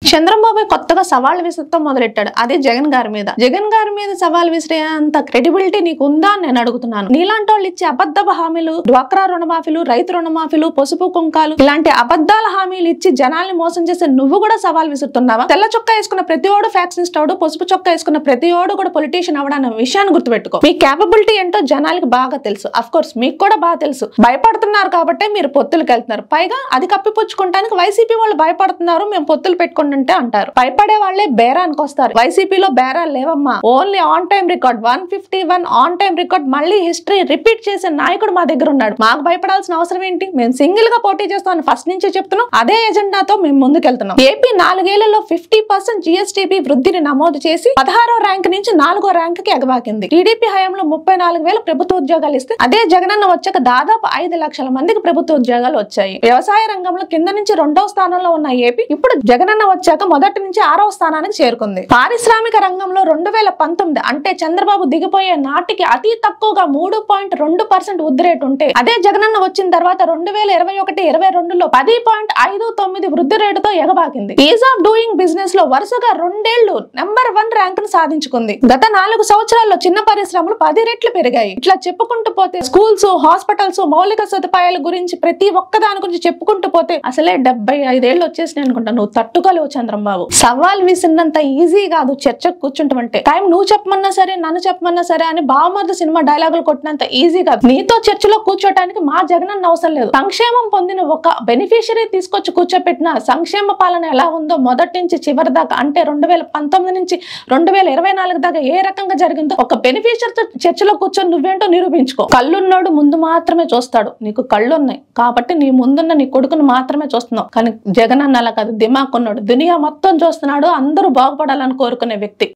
చంద్రబాబు కొత్తగా సవాల్ విసురుతో మొదలెట్టాడు. అదే జగన్ గారి మీద సవాల్ విసిరే అంత క్రెడిబిలిటీ నీకు ఉందా అని నేను అడుగుతున్నాను. నీలాంటి వాళ్ళు ఇచ్చే అబద్ధపు హామీలు, డ్వాక్రా రుణమాఫీలు, రైతు రుణమాఫీలు, పసుపు కుంకాలు ఇలాంటి అబద్ధాల హామీలు ఇచ్చి జనాల్ని మోసం చేసే నువ్వు కూడా సవాల్ విసురుతున్నావా? తెల్ల చొక్కా వేసుకున్న ప్రతి ఓడు ఫ్యాక్షనిస్ట్ అవడు, పసుపు చొక్కా వేసుకున్న ప్రతి ఓడు కూడా పొలిటీషియన్ అవడన్న విషయాన్ని గుర్తుపెట్టుకో. మీ క్యాపబిలిటీ ఏంటో జనాలకి బాగా తెలుసు. అఫ్ కోర్స్ మీకు కూడా బాగా తెలుసు. భయపడుతున్నారు కాబట్టి మీరు పొత్తులకు వెళ్తున్నారు. పైగా అది కప్పిపుచ్చుకోవడానికి వైసీపీ వాళ్ళు భయపడుతున్నారు, మేము పొత్తులు పెట్టుకుంటే అంటారు. భయపడే వాళ్లే బేరానికి వస్తారు. వైసీపీలో బేరాలు లేవమ్మా. Only on time record 151 on time record. మళ్ళీ హిస్టరీ రిపీట్ చేసే నాయకుడు మా దగ్గర ఉన్నాడు. మాకు భయపడాల్సిన అవసరం ఏంటి? మేము సింగిల్ గా పోటీ చేస్తామని ఫస్ట్ నుంచి చెప్తున్నాం. అదే ఎజెండాతో మేము ముందుకెళ్తున్నాం. ఏపీ 4 ఏళ్లలో 50% జీఎస్టీపీ వృద్ధిని నమోదు చేసి 16వ ర్యాంక్ నుంచి 4వ ర్యాంక్ కి ఎగబాకింది. టీడీపీ హయాంలో 34,000 ప్రభుత్వ ఉద్యోగాలు ఇస్తే అదే జగనన్న వచ్చాక దాదాపు 5 లక్షల మందికి ప్రభుత్వ ఉద్యోగాలు వచ్చాయి. వ్యవసాయ రంగంలో కింద నుంచి 2వ స్థానంలో ఉన్న ఏపీ ఇప్పుడు జగనన్న వచ్చాక మొదటి నుంచి 6వ స్థానానికి చేరుకుంది. పారిశ్రామిక రంగంలో 2019 అంటే చంద్రబాబు దిగిపోయే నాటికి అతి తక్కువగా 3.2% వృద్ధి రేటు ఉంటే అదే జగనన్న వచ్చిన తర్వాత 2021-22లో 10.59 వృద్ధి రేటుతో ఎగబాకింది. ఈజ్ ఆఫ్ డూయింగ్ బిజినెస్ లో వరుసగా 2 ఏళ్లు నెంబర్ 1 ర్యాంక్ ను సాధించుకుంది. గత 4 సంవత్సరాల్లో చిన్న పరిశ్రమలు 10 రెట్లు పెరిగాయి. ఇట్లా చెప్పుకుంటూ పోతే స్కూల్స్, హాస్పిటల్స్, మౌలిక సదుపాయాల గురించి ప్రతి ఒక్క దాని గురించి చెప్పుకుంటూ పోతే అసలే 75 ఏళ్ళు వచ్చేసినాయి అనుకుంటా. నువ్వు తట్టుకోలేవు చంద్రబాబు. సవాల్ విసిరినంత ఈజీ కాదు చర్చకు కూర్చుంటామంటే. టైం నువ్వు చెప్పమన్నా సరే, నన్ను చెప్పమన్నా సరే అని బావమరిది సినిమా డైలాగులు కొట్టినంత ఈజీ కాదు. నీతో చర్చలో కూర్చోటానికి మా జగనన్న అవసరం లేదు. సంక్షేమం పొందిన ఒక బెనిఫిషియరీ తీసుకొచ్చి కూర్చోపెట్టిన సంక్షేమ పాలన ఎలా ఉందో మొదటి నుంచి చివరి దాకా అంటే 2019 నుంచి 2024 దాకా ఏ రకంగా జరిగిందో ఒక బెనిఫిషియరీతో చర్చలో కూర్చొని నువ్వేంటో నిరూపించుకో. కళ్ళున్నాడు ముందు మాత్రమే చూస్తాడు. నీకు కళ్ళు ఉన్నాయి కాబట్టి నీ ముందున్న నీ కొడుకును మాత్రమే చూస్తున్నావు. కానీ జగనన్న అలా కాదు, దిమాక్ ఉన్నాడు. దునియా మొత్తం చూస్తున్నాడు. అందరూ బాగుపడాలని కోరుకునే వ్యక్తి.